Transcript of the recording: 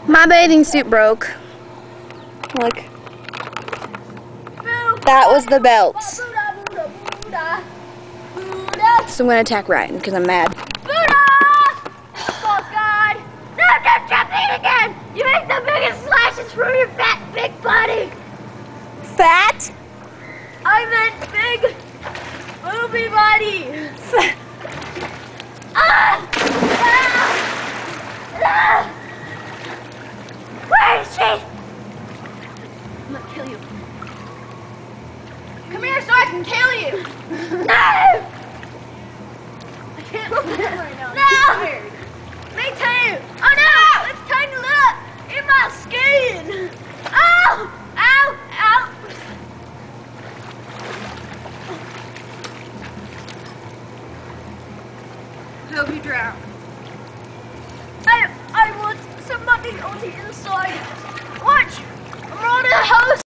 My bathing suit broke. Look. That was the belt. So I'm gonna attack Ryan because I'm mad. False God! No, don't jump me again! You make the biggest slashes from your fat, big body! Fat? I meant big, booby body! Where is she? I'm gonna kill you. Come here so I can kill you! No! I can't look at him right now. No! Me too! Oh no! It's tangled up in my skin! Ow! Ow! Ow! I hope you drown. I want some money on the inside.